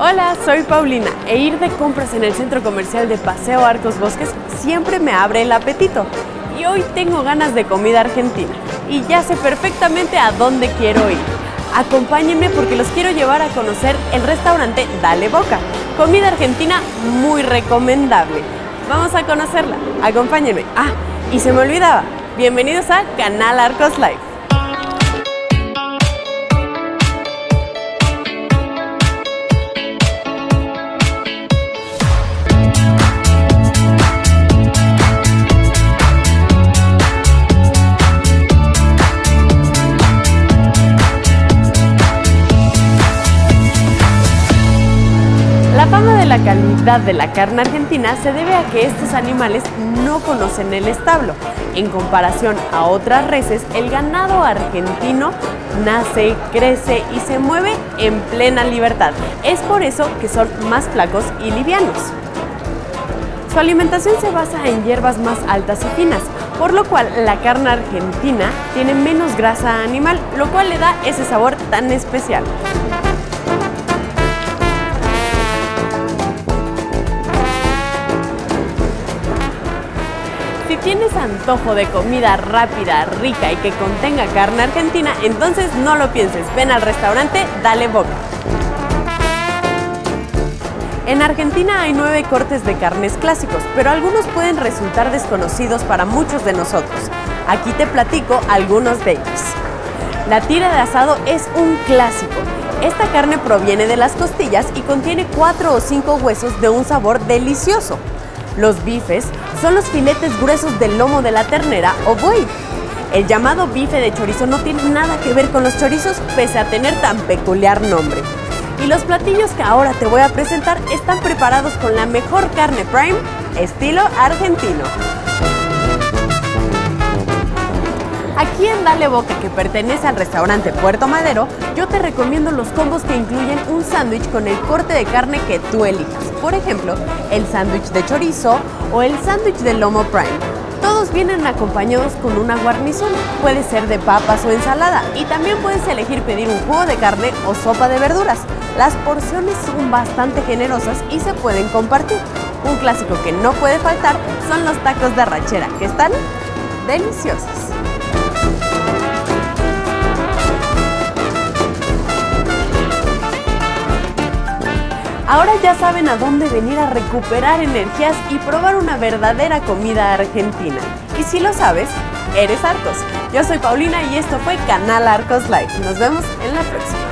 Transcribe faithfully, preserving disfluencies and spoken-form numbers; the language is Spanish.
Hola, soy Paulina e ir de compras en el centro comercial de Paseo Arcos Bosques siempre me abre el apetito. Y hoy tengo ganas de comida argentina y ya sé perfectamente a dónde quiero ir. Acompáñenme porque los quiero llevar a conocer el restaurante Dale Boca. Comida argentina muy recomendable. Vamos a conocerla. Acompáñenme. Ah, y se me olvidaba. Bienvenidos a Canal Arcos Live. La fama de la calidad de la carne argentina se debe a que estos animales no conocen el establo. En comparación a otras reses, el ganado argentino nace, crece y se mueve en plena libertad. Es por eso que son más flacos y livianos. Su alimentación se basa en hierbas más altas y finas, por lo cual la carne argentina tiene menos grasa animal, lo cual le da ese sabor tan especial. Si tienes antojo de comida rápida, rica y que contenga carne argentina, entonces no lo pienses, ven al restaurante Dale Boca. En Argentina hay nueve cortes de carnes clásicos, pero algunos pueden resultar desconocidos para muchos de nosotros. Aquí te platico algunos de ellos. La tira de asado es un clásico. Esta carne proviene de las costillas y contiene cuatro o cinco huesos de un sabor delicioso. Los bifes son los filetes gruesos del lomo de la ternera o buey. El llamado bife de chorizo no tiene nada que ver con los chorizos, pese a tener tan peculiar nombre. Y los platillos que ahora te voy a presentar están preparados con la mejor carne prime, estilo argentino. Aquí en Dale Boca, que pertenece al restaurante Puerto Madero, yo te recomiendo los combos que incluyen un sándwich con el corte de carne que tú elijas. Por ejemplo, el sándwich de chorizo o el sándwich de lomo prime. Todos vienen acompañados con una guarnición, puede ser de papas o ensalada, y también puedes elegir pedir un jugo de carne o sopa de verduras. Las porciones son bastante generosas y se pueden compartir. Un clásico que no puede faltar son los tacos de arrachera, que están deliciosos. Ahora ya saben a dónde venir a recuperar energías y probar una verdadera comida argentina. Y si lo sabes, eres Arcos. Yo soy Paulina y esto fue Canal Arcos Live. Nos vemos en la próxima.